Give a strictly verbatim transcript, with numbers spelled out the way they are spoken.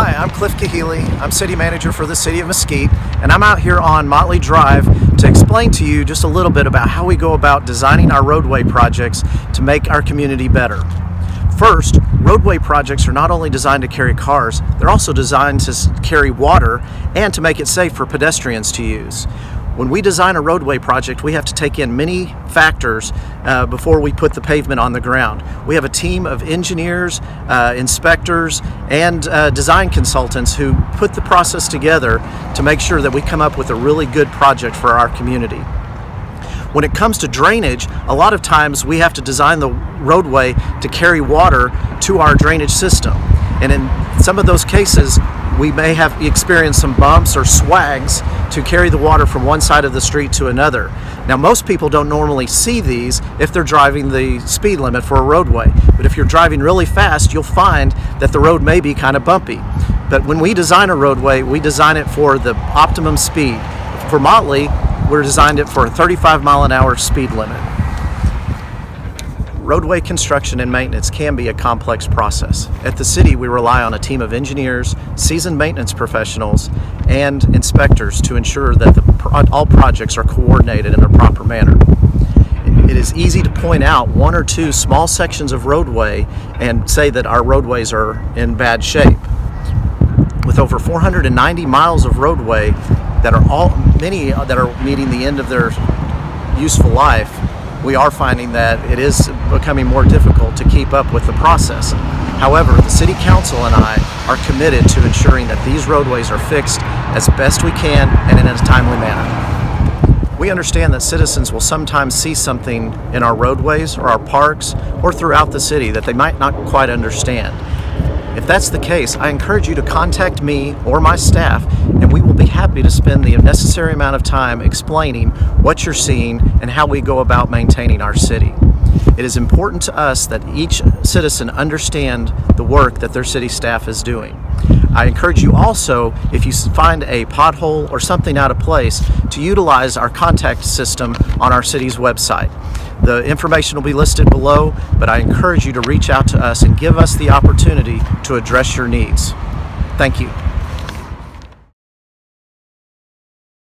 Hi, I'm Cliff Keheley. I'm City Manager for the City of Mesquite, and I'm out here on Motley Drive to explain to you just a little bit about how we go about designing our roadway projects to make our community better. First, roadway projects are not only designed to carry cars, they're also designed to carry water and to make it safe for pedestrians to use. When we design a roadway project, we have to take in many factors uh, before we put the pavement on the ground. We have a team of engineers, uh, inspectors, and uh, design consultants who put the process together to make sure that we come up with a really good project for our community. When it comes to drainage, a lot of times we have to design the roadway to carry water to our drainage system. And in some of those cases, we may have experienced some bumps or swags to carry the water from one side of the street to another. Now, most people don't normally see these if they're driving the speed limit for a roadway, but if you're driving really fast, you'll find that the road may be kind of bumpy. But when we design a roadway, we design it for the optimum speed. For Motley, we're designed it for a thirty-five mile an hour speed limit. Roadway construction and maintenance can be a complex process. At the city, we rely on a team of engineers, seasoned maintenance professionals, and inspectors to ensure that the, all projects are coordinated in a proper manner. It is easy to point out one or two small sections of roadway and say that our roadways are in bad shape. With over four hundred ninety miles of roadway that are all, many that are meeting the end of their useful life, we are finding that it is becoming more difficult to keep up with the process. However, the City Council and I are committed to ensuring that these roadways are fixed as best we can and in a timely manner. We understand that citizens will sometimes see something in our roadways or our parks or throughout the city that they might not quite understand. If that's the case, I encourage you to contact me or my staff, and we will be happy to spend the necessary amount of time explaining what you're seeing and how we go about maintaining our city. It is important to us that each citizen understand the work that their city staff is doing. I encourage you also, if you find a pothole or something out of place, to utilize our contact system on our city's website. The information will be listed below, but I encourage you to reach out to us and give us the opportunity to address your needs. Thank you.